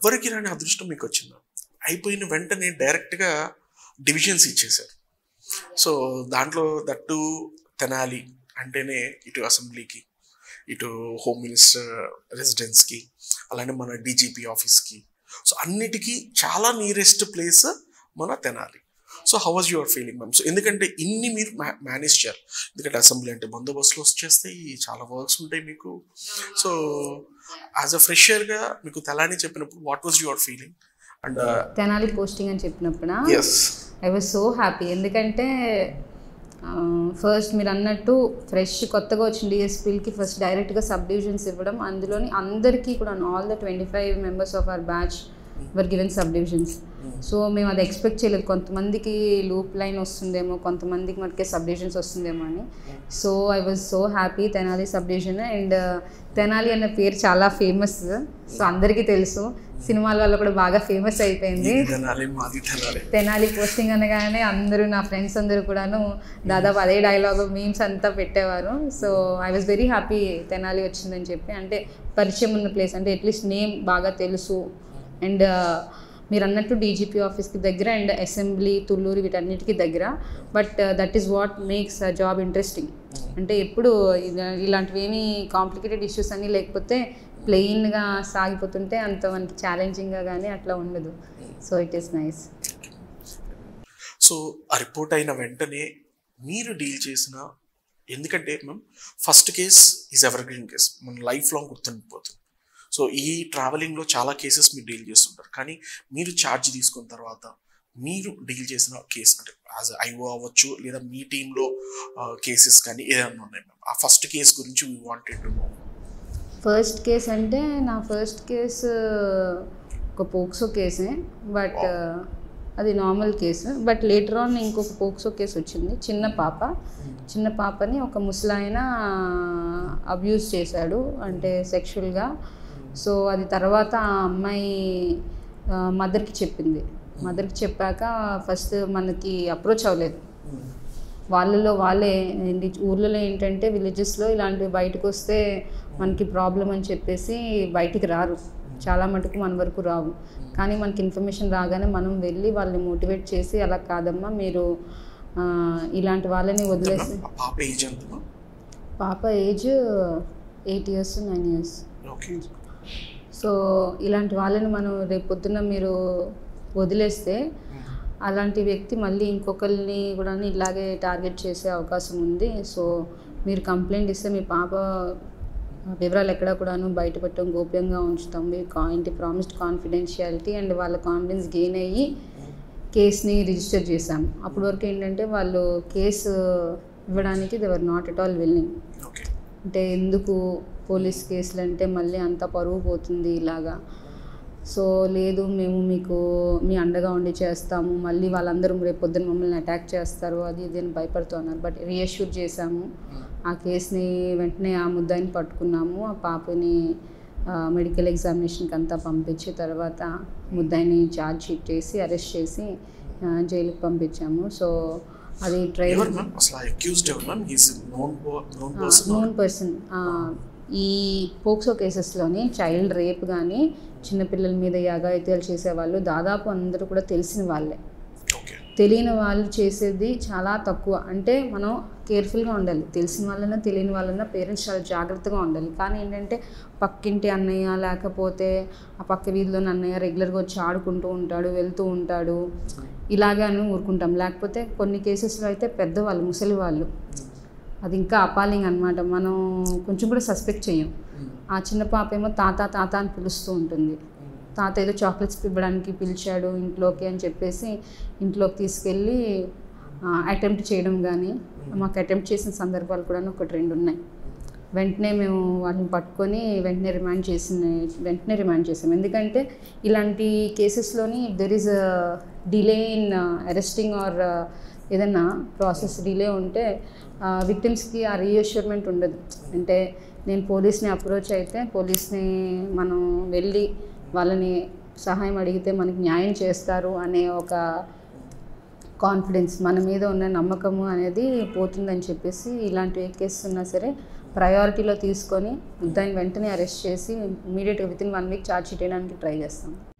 ఎవ్వరికి రాని అదృష్టం మీకు వచ్చింది. అయిపోయిన వెంటనే డైరెక్ట్గా డివిజన్స్ ఇచ్చేశారు. సో దాంట్లో దట్టు తెనాలి అంటేనే ఇటు అసెంబ్లీకి, ఇటు హోమ్ మినిస్టర్ రెసిడెన్స్కి, అలానే మన డీజీపీ ఆఫీస్కి, సో అన్నిటికీ చాలా నియరెస్ట్ ప్లేస్ మన Tenali. So how was your feeling ma'am? So ఎందుకంటే ఇన్ని మీరు మేనేజ్ చేయాలి, ఎందుకంటే అసెంబ్లీ అంటే బందోబస్తులు వచ్చేస్తాయి, చాలా వర్క్స్ ఉంటాయి మీకు. సో యాజ్ అ ఫ్రెషర్గా మీకు తెనాలి చెప్పినప్పుడు what was your feeling? And Tenali posting అని చెప్పినప్పుడు ఐ వాజ్ సో హ్యాపీ. ఎందుకంటే ఫస్ట్ మీరు అన్నట్టు ఫ్రెష్ కొత్తగా వచ్చిన డిఎస్పీలకి ఫస్ట్ డైరెక్ట్గా సబ్ డివిజన్స్ ఇవ్వడం, అందులోని అందరికీ కూడా all the 25 members of our batch were given sub divisions. So మేము అది ఎక్స్పెక్ట్ చేయలేదు, కొంతమందికి లూప్ లైన్ వస్తుందేమో, కొంతమందికి మనకి సబ్ డివిజన్స్ వస్తుందేమో అని. So I was so happy. Tenali sub division. And Tenali అన్న పేరు చాలా ఫేమస్, సో అందరికీ తెలుసు, సినిమాల వల్ల కూడా బాగా ఫేమస్ అయిపోయింది. తెనాలి పోస్టింగ్ అనగానే అందరూ నా ఫ్రెండ్స్ అందరూ కూడాను దాదాపు అదే డైలాగ్ మీమ్స్ అంతా పెట్టేవారు. So I was very happy Tenali వచ్చిందని చెప్పి. అంటే పరిచయం ఉన్న ప్లేస్, అంటే అట్లీస్ట్ నేమ్ బాగా తెలుసు. అండ్ మీరు అన్నట్టు డీజీపీ ఆఫీస్కి దగ్గర అండ్ అసెంబ్లీ, తుళ్ళూరు, వీటన్నిటికీ దగ్గర. But that is what makes a job interesting. అంటే ఎప్పుడు ఇలాంటివి ఏమీ కాంప్లికేటెడ్ ఇష్యూస్ అన్నీ లేకపోతే ప్లెయిన్గా సాగిపోతుంటే అంత మనకి ఛాలెంజింగ్గా కానీ అట్లా ఉండదు. So it is nice. So ఆ రిపోర్ట్ అయిన వెంటనే మీరు డీల్ చేసిన, ఎందుకంటే ma'am first case is evergreen case, మన లైఫ్ లాంగ్ గుర్తుండిపోతుంది. సో ఈ ట్రావెలింగ్లో చాలా కేసెస్ మీరు డీల్ చేస్తుంటారు, కానీ మీరు ఛార్జ్ తీసుకున్న తర్వాత మీరు డీల్ చేసిన కేసు, అంటే యాజ్ ఐఓ అవ్వచ్చు లేదా మీ టీంలో కేసెస్ కానీ ఏదైనా ఉన్నాయి మ్యామ్, ఆ ఫస్ట్ కేసు గురించి we wanted to know. First case అంటే నా ఫస్ట్ కేసు ఒక పోక్సో కేసే, బట్ అది normal case. But later on ఇంకొక పోక్సో కేసు వచ్చింది. చిన్న పాపని ఒక ముసలాయన అబ్యూజ్ చేశాడు, అంటే సెక్షువల్గా. సో అది తర్వాత ఆ అమ్మాయి మదర్కి చెప్పింది. మదర్కి చెప్పాక ఫస్ట్ మనకి అప్రోచ్ అవ్వలేదు, వాళ్ళే ఊర్లలో ఏంటంటే విలేజెస్లో ఇలాంటివి బయటకు వస్తే మనకి ప్రాబ్లం అని చెప్పేసి బయటికి రారు, చాలా మటుకు మన వరకు రావు. కానీ మనకి ఇన్ఫర్మేషన్ రాగానే మనం వెళ్ళి వాళ్ళని మోటివేట్ చేసి, అలా కాదమ్మా మీరు ఇలాంటి వాళ్ళని వదిలేసి. పాప ఏజ్ 8 years 9 years. సో ఇలాంటి వాళ్ళని మనం రేపు పొద్దున్న మీరు వదిలేస్తే అలాంటి వ్యక్తి మళ్ళీ ఇంకొకరిని కూడా ఇలాగే టార్గెట్ చేసే అవకాశం ఉంది. సో మీరు కంప్లైంట్ ఇస్తే మీ పాప వివరాలు ఎక్కడ కూడాను బయటపెట్టడం, గోప్యంగా ఉంచుతాం. మీరు ప్రామిస్డ్ కాన్ఫిడెన్షియాలిటీ అండ్ వాళ్ళ కాన్ఫిడెన్స్ గెయిన్ అయ్యి కేసుని రిజిస్టర్ చేశాము. అప్పటి వరకు ఏంటంటే వాళ్ళు కేసు ఇవ్వడానికి they were not at all willing. అంటే ఎందుకు పోలీస్ కేసులు అంటే మళ్ళీ అంత పరువు పోతుంది ఇలాగా. సో లేదు, మేము మీకు మీ అండగా ఉండి చేస్తాము, మళ్ళీ వాళ్ళందరూ రేపు పొద్దున్న మమ్మల్ని అటాక్ చేస్తారు, అది ఇది అని భయపడుతున్నారు. బట్ రీఅష్యూర్ చేశాము. ఆ కేసుని వెంటనే ఆ ముద్దాయిని పట్టుకున్నాము. ఆ పాపని మెడికల్ ఎగ్జామినేషన్కి అంతా పంపించి తర్వాత ముద్దాయిని ఛార్జ్ షీట్ చేసి అరెస్ట్ చేసి జైలుకి పంపించాము. సో అది నోన్ పర్సన్. ఈ పోక్సో కేసెస్లోని చైల్డ్ రేప్ కానీ చిన్నపిల్లల మీద యాగాయిత్యాలు చేసేవాళ్ళు దాదాపు అందరూ కూడా తెలిసిన వాళ్ళే. తెలియని వాళ్ళు చేసేది చాలా తక్కువ. అంటే మనం కేర్ఫుల్గా ఉండాలి, తెలిసిన వాళ్ళన్నా తెలియని వాళ్ళన్నా పేరెంట్స్ చాలా జాగ్రత్తగా ఉండాలి. కానీ ఏంటంటే పక్కింటి అన్నయ్య లేకపోతే ఆ పక్క వీధిలోని అన్నయ్య రెగ్యులర్గా వచ్చి ఆడుకుంటూ ఉంటాడు, వెళ్తూ ఉంటాడు, ఇలాగే అని ఊరుకుంటాం. లేకపోతే కొన్ని కేసెస్లో అయితే పెద్దవాళ్ళు, ముసలి వాళ్ళు, అది ఇంకా అపాలింగ్ అనమాట. మనం కొంచెం కూడా సస్పెక్ట్ చేయం. ఆ చిన్న పాప ఏమో తాత అని పిలుస్తూ ఉంటుంది. తాత ఏదో చాక్లెట్స్ ఇవ్వడానికి పిలిచాడు ఇంట్లోకి అని చెప్పేసి ఇంట్లోకి తీసుకెళ్ళి అటెంప్ట్ చేయడం కానీ, మాకు అటెంప్ట్ చేసిన సందర్భాలు కూడా 1-2 ఉన్నాయి. వెంటనే మేము వాళ్ళని పట్టుకొని వెంటనే రిమాండ్ చేసాం. ఎందుకంటే ఇలాంటి కేసెస్లోని there is delay in arresting or ఏదన్నా ప్రాసెస్ డిలే ఉంటే విక్టిమ్స్కి ఆ రీఅష్యూర్మెంట్ ఉండదు. అంటే నేను పోలీస్ని అప్రోచ్ అయితే పోలీస్ని మనం వెళ్ళి వాళ్ళని సహాయం అడిగితే మనకి న్యాయం చేస్తారు అనే ఒక కాన్ఫిడెన్స్, మన మీద ఉన్న నమ్మకము అనేది పోతుందని చెప్పేసి ఇలాంటి ఏ కేసెస్ ఉన్నా సరే ప్రయారిటీలో తీసుకొని దాన్ని వెంటనే అరెస్ట్ చేసి ఇమీడియట్గా వితిన్ 1 week ఛార్జ్ షీట్ వేయడానికి ట్రై చేస్తాం.